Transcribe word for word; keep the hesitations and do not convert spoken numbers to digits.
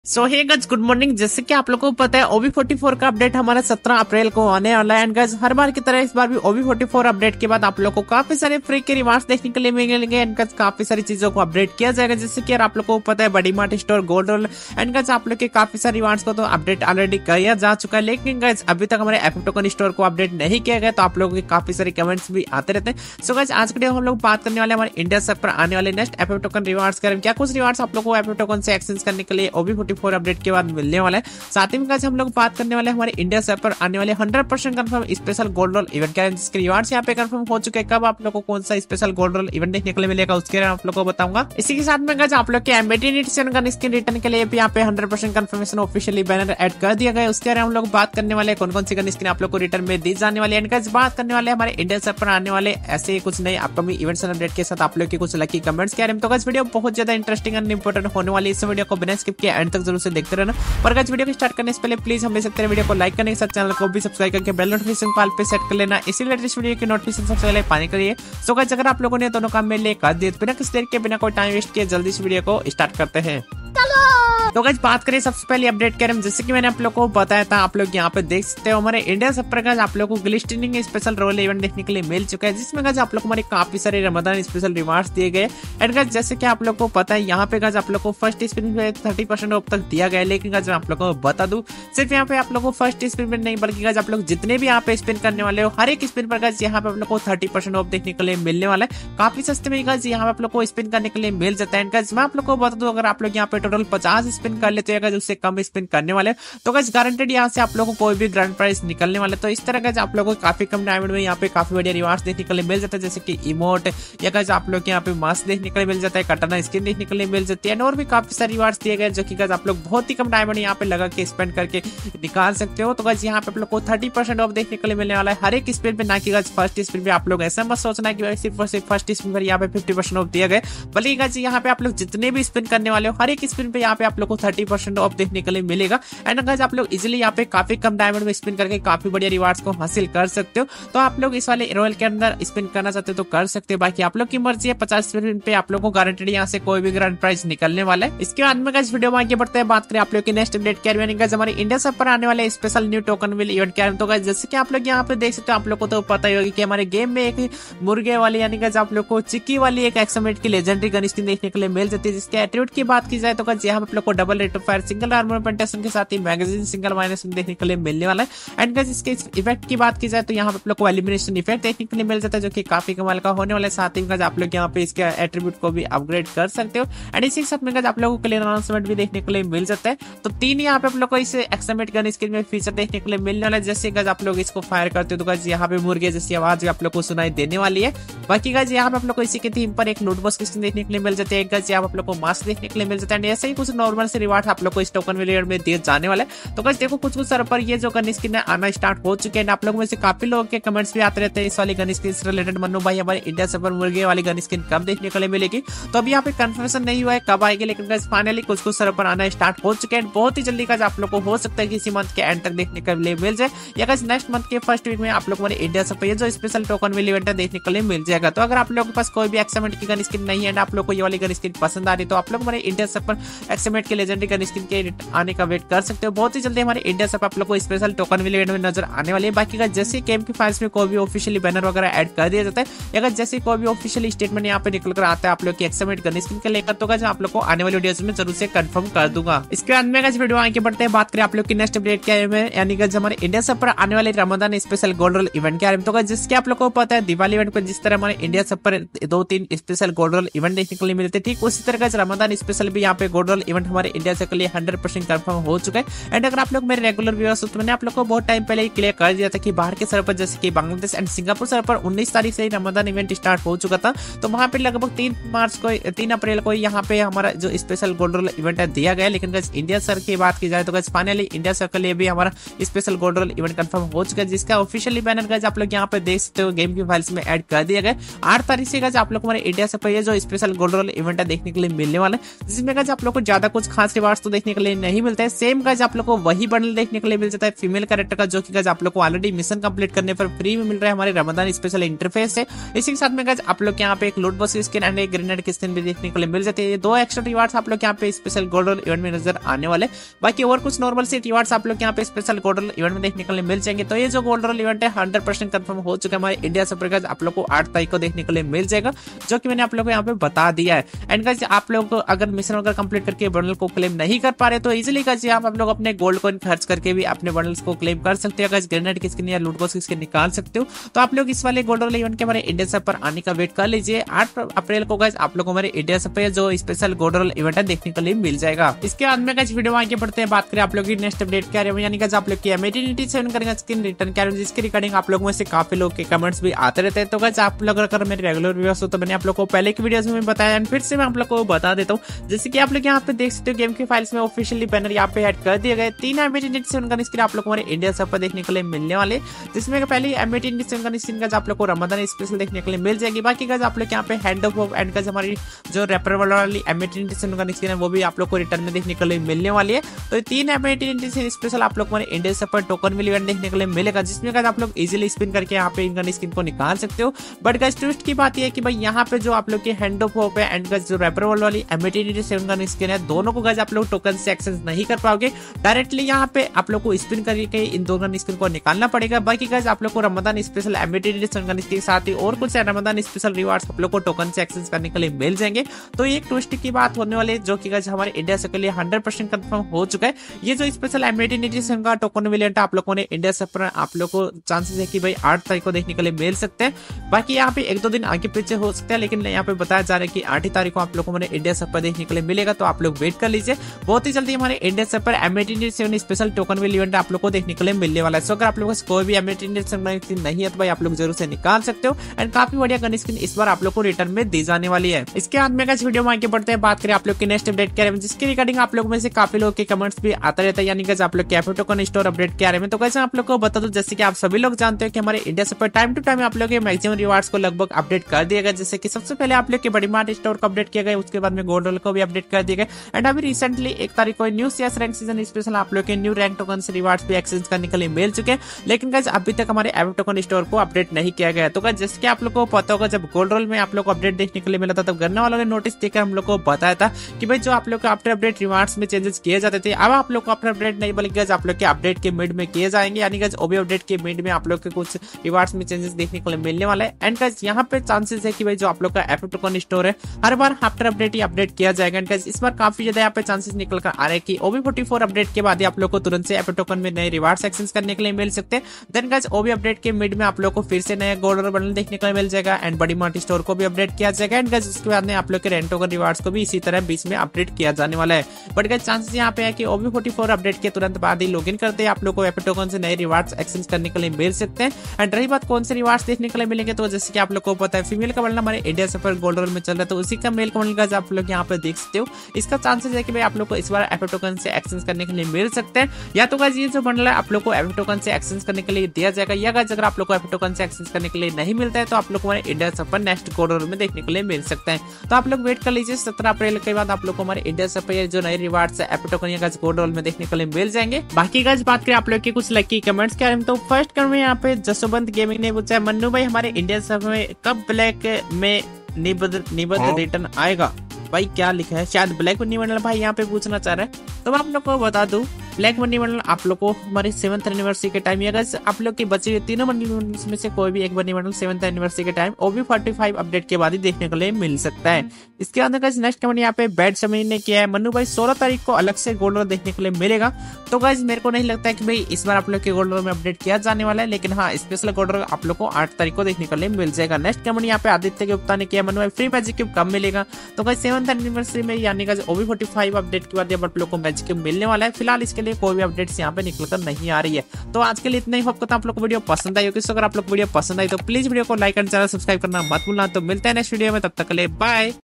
सो hey guys, good morning. जैसे कि आप लोगों को पता है ओबी फोर्टी फोर का अपडेट हमारा सत्रह अप्रैल को आने वाला है। एंड गाइस, हर बार की तरह इस बार भी ओबी फोर्टी फोर अपडेट के बाद आप लोगों को काफी सारे फ्री के रिवार्ड्स देखने के लिए मिलेंगे। एंड गाइस, काफी सारी चीजों को अपडेट किया जाएगा। जैसे कि यार आप लोगों को पता है बड़ी mart store, gold roll, and guys आप लोग के काफी सारे रिवार्ड्स को तो अपडेट ऑलरेडी किया जा चुका है। लेकिन गाइस अभी तक हमारे एफ टोकन स्टोर को अपडेट नहीं किया गया, तो आप लोगों के काफी सारे कमेंट्स भी आते रहते हैं। सो गाइस, आज के वीडियो हम लोग बात करने वाले हमारे इंडिया सर्वर पर आने वाले नेक्स्ट एफ टोकन रिवार्ड्स के बारे में। क्या कुछ रिवार्ड्स आप लोगों को एफ टोकन से एक्सचेंज करने के लिए ओबी फोर्टी फोर अपडेट के बाद मिलने वाला है। साथ ही में गाइस हम लोग बात करने वाले हमारे इंडिया सर्वर पर आने वाले hundred percent confirm special gold roll event के जिसके रिवार्ड्स यहाँ पे कंफर्म हो चुके हैं। कब आप लोगों को कौन सा स्पेशल गोल्ड रोल इवेंट देखने के लिए मिलेगा उसके बारे में आप लोगों को बताऊंगा। इसी के साथ में गाइस आप लोग के embedded edition gun skin return के लिए भी यहाँ पे hundred percent confirmation officially banner add कर दिया गया है। उसके बारे में हम लोग बात करने वाले कौन कौन सी गन स्किन आप लोग को रिटर्न में दी जाने वाली है। गाइस बात करने वाले हमारे इंडिया सर्वर पर आने वाले ऐसे कुछ नए अपकमिंग इवेंट्स एंड अपडेट के साथ आप लोग के कुछ लकी कमेंट्स के बारे में। तो गाइस वीडियो बहुत ज्यादा इंटरेस्टिंग एंड इंपॉर्टेंट होने वाली है। इस वीडियो को बिना स्किप किए एंड तक जरूर से देखते रहना। पर गाइस वीडियो को स्टार्ट करने से पहले प्लीज हम सकते हैं वीडियो को लाइक करने के साथ चैनल को भी सब्सक्राइब करके बेल नोटिफिकेशन कॉल पे सेट कर लेना, इसी लेटेस्ट वीडियो की नोटिफिकेशन सबसे पहले पाने के लिए। सो गाइस अगर आप लोगों ने दोनों काम में ले कर दिए बिना किसी देर के बिना कोई टाइम वेस्ट किए जल्दी से वीडियो को स्टार्ट करते हैं। तो गाइस बात करें सबसे पहले अपडेट करें, जैसे कि मैंने आप लोगों को बताया था, आप लोग यहाँ पे देख सकते हो हमारे इंडिया सर्वर का आप लोगों को ग्लिस्टनिंग स्पेशल रोल इवेंट देखने के लिए मिल चुका है, जिसमें गाइस आप लोग को हमारे काफी सारे रमजान स्पेशल रिवार्ड्स दिए गए। एंड गाइस जैसे कि आप लोग को पता है यहाँ पे गाइस आप लोग को फर्स्ट स्पिन पे थर्टी परसेंट ऑफ तक दिया गया है। लेकिन गाइस मैं आप लोगों को बता दूं, सिर्फ यहाँ पे आप लोग को फर्स्ट स्पिन में नहीं बल्कि गाइस आप लोग जितने भी यहाँ पे स्पिन करने वाले हो हर एक स्पिन पर गाइस यहाँ पे आप लोग को थर्टी परसेंट ऑफ देखने के लिए मिलने वाला है। काफी सस्ते में गाइस यहाँ पे आप लोग को स्पिन करने के लिए मिल जाता है। गाइस मैं आप लोग को बता दूं, अगर आप लोग यहाँ पे टोटल पचास स्पिन कर लेते हैं उससे कम स्पिन करने वाले तो गाइस गारंटेड यहाँ से आप लोगों को कोई भी ग्रैंड प्राइज निकलने वाले। तो इस तरह गाइस आप लोगों को काफी कम डायमंड में यहाँ पे काफी बढ़िया रिवार्ड्स देखने के लिए मिल जाता है, जैसे कि इमोट या गाइस आप लोग यहाँ पे मास्क देखने के लिए मिल जाता है, कटाना स्किन देखने के लिए मिल जाती है, और भी काफी सारे रिवार्ड्स दिए गए जो कि गाइस आप लोग बहुत ही कम डायमंड यहाँ पे लगा के स्पेंड करके निकाल सकते हो। तो गाइस यहाँ पे आप लोग को थर्टी परसेंट ऑफ देखने के लिए मिलने वाला है हर एक स्पिन पे, ना कि गाइस फर्स्ट स्पिन पे। आप लोग ऐसा मत सोचना है कि सिर्फ और सिर्फ फर्स्ट स्पिन पर यहाँ पे फिफ्टी परसेंट ऑफ दिया गया, बल्कि गाइस यहाँ पे आप लोग जितने भी स्पिन करने वाले हो हर एक स्पिन पे यहाँ पे आप लोग को थर्टी परसेंट ऑफ देखने के लिए मिलेगा। एंड गाइस आप लोग इजीली यहाँ पे काफी कम डायमंड में स्पिन करके काफी बढ़िया रिवार्ड्स को हासिल कर सकते हो। तो आप लोग इस वाले रॉयल के अंदर स्पिन करना चाहते हो तो कर सकते हो, बाकी आप लोग की मर्जी है। पचास स्पिन पे आप लोग को गारंटेड यहाँ से कोई भी ग्रैंड प्राइज निकलने वाला है। इसके बाद में गाइस वीडियो में आगे बढ़ते हैं, बात करें आप लोग की नेक्स्ट अपडेट क्या है। गाइस हमारे इंडिया सर्वर पर आने वाले special new token wheel event क्या है। तो गाइस जैसे कि आप लोग यहाँ पे देख सकते हो, आप लोग को तो पता ही होगा कि हमारे गेम में एक मुर्गे वाली यानी गाइस आप लोग को चिक्की वाली एक एक्समेट की लेजेंडरी गन स्किन देखने के लिए मिल जाती है, जिसके एट्रीब्यूट की बात की जाए तो गाइस यहाँ पे आप लोग को double rate of fire, single armamentation के साथ ही मैगजीन सिंगल माइनस देखने के लिए मिलने वाला है। एंड गाइस इसके इफेक्ट की बात की जाए तो यहाँ पे आप लोग को एलिमिनेशन इफेक्ट देखने के लिए मिल जाता है, जो कि काफी कमाल का होने वाला है। साथ ही गाइस आप लोग यहाँ पे इसके एट्रीब्यूट को भी अपग्रेड कर सकते हो। एंड इसी के साथ में गाइस आप लोगों को क्लियर अनाउंसमेंट भी देखने के लिए मिल जाता है। तो तीन यहाँ पे आप लोग को इस एक्समेट गन स्किन में फीचर देखने के लिए मिलने वाला है। जैसे गाइस आप लोग इसको फायर करते हो तो गाइस यहाँ पे मुर्गे जैसी आवाज आप लोग को सुनाई देने वाली है। बाकी गाइस यहाँ पे आप लोग को इसी के थीम पर एक लूट बॉक्स स्किन देखने के लिए मिल जाती है। गाइस यहाँ पे आप लोग को मास्क देखने के लिए मिल जाता है। ऐसे ही कुछ नॉर्मल से रिवार्ड आप लोग को इस टोकन विलियर में दिए जाने वाले। तो गाइस देखो कुछ कुछ सर्वर पर ये जो गन स्किन आना स्टार्ट हो चुके हैं। आप लोगों में से काफी लोगों के कमेंट्स भी आते रहते हैं इस वाली गन स्किन से रिलेटेड, मन्नू भाई हमारे इंडिया सर्वर मुर्गे वाली गन स्किन कब देखने के लिए मिलेगी। तो अभी यहाँ पे कंफर्मेशन नहीं हुआ है कब आएगी, लेकिन गाइस फाइनली कुछ कुछ सर्वर पर आना स्टार्ट हो चुके हैं। बहुत ही जल्दी गाइस आप लोग को हो सकता है कि इसी मंथ के एंड तक देखने के लिए मिल जाए, या गाइस नेक्स्ट मंथ के फर्स्ट वीक में आप लोग हमारे इंडिया सर्वर ये जो स्पेशल टोकन विल इवेंट देखने के लिए मिल जाएगा। तो अगर आप लोगों के पास कोई भी एक्समेट की गन स्किन नहीं है, आप लोग को ये वाली गन स्किन पसंद आ रही तो आप लोग हमारे इंडिया सर्वर एक्समेट के लेजेंडरी गन स्किन के आने का वेट कर सकते हो। बहुत ही जल्दी हमारे इंडिया सर्वर आप लोग को स्पेशल टोकन विल इवेंट में नजर आने वाली है। बाकी गाइस जैसे गेम की फाइल्स में कोई भी ऑफिशियली बैनर वगैरह ऐड कर दिया जाता है, या गाइस जैसे कोई भी ऑफिशियल स्टेटमेंट यहाँ पे निकल कर आता है आप लोग की एक्समेट गन स्किन के लेकर, तो गाइस आप लोग को आने वाली वीडियोस में जरूर से कंफर्म कर दूंगा। इसके बाद में गाइस वीडियो आगे बढ़ते हैं, बात करें आप लोग की नेक्स्ट अपडेट क्या है, यानी गाइस हमारे इंडिया सर्वर पर आने वाले Ramzan special gold roll event क्या है। तो गाइस जिसके आप लोग को पता है दिवाली इवेंट पर जिस तरह हमारे इंडिया सर्वर पर दो तीन स्पेशल गोल्ड रोल इवेंट देखने के लिए मिलते हैं, ठीक उसी तरह गाइस रमजान स्पेशल भी यहाँ पे गोल्ड रोल इवेंट हमारे इंडिया से के लिए हंड्रेड परसेंट कंफर्म हो चुका है। एंड अगर आप लोग मेरे रेगुलर व्यूअर्स हो तो मैंने आप लोग को बहुत टाइम पहले ही क्लियर कर दिया था कि बाहर के सर्वर पर जैसे कि बांग्लादेश एंड सिंगापुर सर्वर पर उन्नीस तारीख से ही रमजान इवेंट स्टार्ट हो चुका था। तो वहां पे लगभग तीन मार्च को तीन अप्रैल को यहाँ पे हमारा जो स्पेशल गोल्ड रोल इवेंट है दिया गया। लेकिन गाइस इंडिया सर की बात की जाए तो गाइस फाइनली इंडिया सर के लिए भी हमारा special gold roll event confirm हो चुका है, जिसका ऑफिशियली बैनर गाइस आप लोग यहाँ पे देख सकते हो गेम की फाइल्स में ऐड कर दिया गया। आठ तारीख से गाइस आप लोग हमारे इंडिया से जो स्पेशल गोल्ड रोल इवेंट है देखने के लिए मिलने वाला है, जिसमें गाइस आप लोग को ज्यादा कुछ खास रिवार्ड्स तो देखने के लिए नहीं मिलते हैं। सेम गाइज आप लोग को वही बंडल देखने के लिए मिल जाता है फीमेल कैरेक्टर का, जो कि गाइज आप लोग को ऑलरेडी मिशन कंप्लीट करने पर फ्री में मिल रहा है हमारे रमजान स्पेशल इंटरफेस से। इसी के साथ में गाइज आप लोग यहाँ पे एक लूट बॉक्स स्किन एंड एक ग्रेनेड की स्किन भी देखने के लिए मिल जाती है। दो एक्स्ट्रा रिवार्ड्स आप लोग यहाँ पे स्पेशल गोल्डन इवेंट में नजर आने वाले। बाकी और कुछ नॉर्मल से रिवार्ड्स आप लोग यहाँ पे स्पेशल गोल्डन इवेंट में देखने के लिए मिल जाएंगे। तो ये जो गोल्डन इवेंट है हंड्रेड परसेंट कंफर्म हो चुका है हमारे इंडिया से गाइज आप लोग को आठ तारीख को देखने के लिए मिल जाएगा, जो कि मैंने आप लोग को यहाँ पे बता दिया है। एंड गाइज आप लोग अगर मिशन वगैरह कंप्लीट करके बंडल को क्लेम नहीं कर पा रहे तो इजीली गाइज आप आप लोग अपने गोल्ड कॉइन खर्च करके भी अपने बंडल्स को क्लेम कर सकते हो। गाइज ग्रेनेड की स्किन या लूट बॉक्स की स्किन निकाल सकते हो। तो आप लोग इस वाले गोल्डन इवेंट के हमारे इंडिया सब पर आने का वेट कर लीजिए। आठ अप्रैल को गाइज आप लोग हमारे इंडिया सब पे जो स्पेशल गोल्डन इवेंट है देखने के लिए मिल जाएगा। इसके बाद में गाइज वीडियो आगे बढ़ते हैं, बात करें आप लोग की नेक्स्ट अपडेट क्या है, यानी गाइज आप लोग की एमिटिनिटी सेवन करेंगे स्किन रिटर्न क्या है, जिसके रिगार्डिंग आप लोगों में से काफी लोग के कमेंट्स भी आते रहते हैं। तो गाइज आप लोग अगर मेरे रेगुलर व्यूअर्स हो तो मैंने आप लोग को पहले की वीडियोस में बताया एंड फिर से मैं आप लोग को बता देता हूँ। जैसे कि आप लोग यहाँ पे देख सकते हो गेम की फाइल्स में ऑफिशियली बैनर यहाँ पे ऐड कर दिए गए। तीन एमिटिनिटी सेवन का स्किन आप लोग हमारे इंडिया सब पर देखने के लिए मिलने वाले, जिसमें पहले एमिटिनिटी सेवन का स्किन का आप लोग को रमजान स्पेशल देखने के लिए मिल जाएगी। बाकी गाइज आप लोग यहाँ पे hand of hope and guys हमारी जो रैपर वाली एमिटिनिटी सेवन का स्किन है वो भी आप लोग को रिटर्न में देखने के लिए मिलने वाली है। तो तीन एमिटिनिटी स्पेशल आप लोग हमारे इंडिया सब पर टोकन मिल इवेंट देखने के लिए मिलेगा, जिसमें गाइज आप लोग इजीली स्पिन करके यहाँ पे इनका स्किन को निकाल सकते हो। बट गाइज ट्विस्ट की बात यह है कि भाई यहाँ पे जो आप लोग के हैंड ऑफ होप है एंड गाइज जो रैपर वाली एमिटिनिटी सेवन का स्किन है दोनों को गाइज आप लोग टोकन से एक्सेस नहीं कर पाओगे। डायरेक्टली यहाँ पे आप लोग को स्पिन करके इन दोनों स्किन को निकालना पड़ेगा। बाकी गाइज आप लोग को रमजान स्पेशल एमिटिनिटी सेवन का स्किन के साथ ही और कुछ रमजान स्पेशल रिवार्ड्स आप लोग को टोकन से एक्सेस करने के लिए मिल जाएंगे। तो ये एक ट्विस्ट की बात होने वाली है, जो कि गाइज हमारे इंडिया से के लिए हंड्रेड परसेंट कंफर्म हो चुका है। ये जो स्पेशल एमिटिनिटी सेवन का टोकन वेरिएंट आप लोगों ने इंडिया से पर आप लोग को चांसेस है कि भाई आठ तारीख को देखने के लिए मिल सकते हैं। बाकी यहाँ पे एक दो दिन आगे पीछे हो सकता है, लेकिन यहाँ पे बताया जा रहा है कि आठ ही तारीख को आप लोगों को इंडिया सब पर देखने के लिए मिलेगा। तो आप लोग वेट कर लीजिए, बहुत ही जल्दी हमारे इंडिया सब पर एमिटिनिटी seven special token wheel event आप लोग को देखने के लिए मिलने वाला है। सो अगर आप लोगों को कोई भी एमिटिनिटी सेवन नहीं है तो भाई आप लोग जरूर से निकाल सकते हो एंड काफी बढ़िया गन स्किन इस बार आप लोग को रिटर्न में दी जाने वाली है। इसके बाद में गाइस वीडियो में आगे बढ़ते हैं, बात करें आप लोग की नेक्स्ट अपडेट क्या है, जिसके रिगार्डिंग आप लोगों में से काफी लोग के कमेंट्स भी आता रहता है, यानी गाइस आप लोग कैफे टोकन स्टोर अपडेट क्या है। तो गाइस आप लोग को बता दो, जैसे कि आप सभी लोग जानते हो कि हमारे इंडिया से पर टाइम टू टाइम आप लोग के मैक्सिमम रिवार्ड्स को लगभग अपडेट कर दिया गया। जैसे कि सबसे पहले आप लोग के बड़ी मार्ट स्टोर को अपडेट किया गया, उसके बाद में गोल्ड को भी अपडेट कर दिया गया एंड अभी रिसेंटली एक तारीख को new CS rank season special आप लोग के न्यू रैंक टोकन से रिवार्ड्स भी एक्सचेंज करने के लिए मिल चुके हैं। लेकिन गाइस अभी तक हमारे एफ टोकन स्टोर को अपडेट नहीं किया गया। तो गाइस जैसे कि आप लोग को पता होगा, जब गोल्ड रोल में आप लोग को अपडेट देखने के लिए मिला था तब गन्ना वालों ने नोटिस देकर हम लोग को बताया था कि भाई जो आप लोग को आफ्टर अपडेट रिवार्ड्स में चेंजेस किए जाते थे, अब आप लोग को आफ्टर अपडेट नहीं बल्कि गाइस आप लोग के अपडेट के मिड में किए जाएंगे, यानी गाइस ओबी अपडेट के मिड में आप लोग के कुछ रिवार्ड्स में चेंजेस देखने को मिलने वाला है। एंड गाइस यहाँ पे चांसेस है कि भाई जो आप लोग का एफ टोकन स्टोर है हर बार आफ्टर अपडेट ही अपडेट किया जाएगा। एंड गाइस इस बार काफी ज्यादा यहाँ पे चांसेस निकल कर आ रहे हैं कि ओबी फोर्टी फोर अपडेट के बाद ही आप लोग को तुरंत से एफ टोकन में नए रिवार्ड्स एक्सचेंज करने के लिए मिल सकते हैं। देन गाइस ओबी अपडेट के मिड में आप लोग को फिर से नया गोल्ड बंडल देखने को मिल जाएगा एंड बड़ी मार्ट स्टोर को भी अपडेट किया जाएगा। एंड गाइस उसके बाद में आप लोग के रेंट टोकन रिवार्ड्स को भी इसी तरह बीच में अपडेट किया जाने वाला है। बट गाइस चांसेस यहाँ पे है कि ओबी फोर्टी फोर अपडेट के तुरंत बाद ही लॉगिन करते हैं आप लोग को एफ टोकन से नए रिवार्ड्स एक्सचेंज करने के लिए मिल सकते हैं। एंड रही बात कौन से रिवार्ड्स देखने के लिए मिलेंगे, तो जैसे कि आप लोग को पता है फीमेल का बंडल हमारे इंडिया से पर गोल्ड में चल रहा है, तो उसी का मेल का बंडल गाइस आप लोग यहाँ पे देख सकते हो। इसका चांसेस है कि भाई आप लोग को इस बार एफ टोकन से एक्सचेंज करने के लिए मिल सकते हैं, या तो गाइस ये जो बंडल है आप लोग को एफ टोकन से एक्सचेंज करने के लिए दिया जाएगा, या गाइस अगर आप लोग को एफ टोकन से एक्सचेंज करने के लिए नहीं मिलता है तो आप लोग को हमारे इंडिया से पर नेक्स्ट गोल्ड में देखने के लिए मिल सकते हैं। तो आप लोग वेट कर लीजिए, सत्रह अप्रैल के बाद आप लोग को हमारे इंडिया से पर जो नए रिवार्ड्स है एफ टोकन या गाइस गोल्ड में देखने के लिए मिल जाएंगे। बाकी गाइस बात करें आप लोग के कुछ लकी कमेंट्स क्या है, तो फर्स्ट कमेंट में यहाँ पे जसवंत गेमिंग ने पूछा है, मन्नू भाई हमारे इंडिया से में कब ब्लैक में निबद्ध निबद्ध रिटर्न आएगा। भाई क्या लिखा है, शायद ब्लैक मनी बंडल भाई यहाँ पे पूछना चाह रहा है। तो मैं आप लोग को बता दूं, ब्लैक मनी बंडल आप लोग को हमारे सेवंथ एनिवर्सरी के टाइम, या आप लोग की बचे हुए तीनों मनी बंडल्स में से कोई भी एक मनी बंडल सेवंथ एनिवर्सरी के time OB forty five update के बाद ही देखने के लिए मिल सकता है। इसके अंदर गाइस नेक्स्ट कमेंट यहाँ पे बैड समय ने किया है, मन्नू भाई सोलह तारीख को अलग से गोल्ड देखने के लिए मिलेगा। तो गाइस मेरे को नहीं लगता है कि भाई इस बार आप लोग के गोल्ड में अपडेट किया जाने वाला है, लेकिन हाँ स्पेशल गोल्ड आप लोग को आठ तारीख को देखने के लिए मिल जाएगा। नेक्स्ट कमेंट यहाँ पे आदित्य के गुप्ता ने किया, मन्नू भाई फ्री मैजिक क्यूब कब मिलेगा। तो गाइस सेवंथ एनिवर्सरी में यानी guys OB forty five update के बाद आप लोग को मैजिक क्यूब मिलने वाला है। फिलहाल इसके लिए कोई भी अपडेट्स यहाँ पे निकल कर नहीं आ रही है। तो आज के लिए इतना ही, होप आप लोग को वीडियो पसंद आई होगी। अगर आप लोग वीडियो पसंद आई तो प्लीज वीडियो को लाइक एंड चैनल सब्सक्राइब करना मत भूलना। तो मिलते हैं नेक्स्ट वीडियो में, तब तक के लिए बाय।